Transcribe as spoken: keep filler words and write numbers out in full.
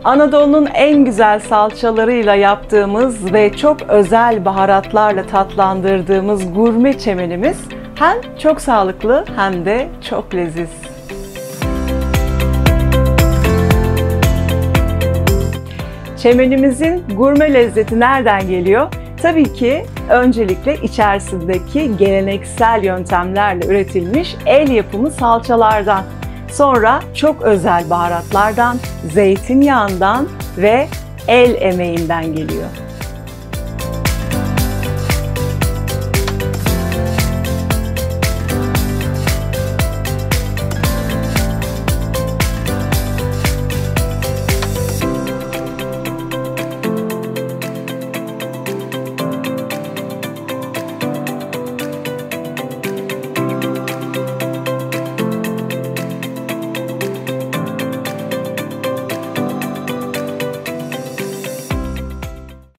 Anadolu'nun en güzel salçalarıyla yaptığımız ve çok özel baharatlarla tatlandırdığımız gurme çemenimiz hem çok sağlıklı hem de çok leziz. Çemenimizin gurme lezzeti nereden geliyor? Tabii ki öncelikle içerisindeki geleneksel yöntemlerle üretilmiş el yapımı salçalardan, sonra çok özel baharatlardan, zeytinyağından ve el emeğinden geliyor.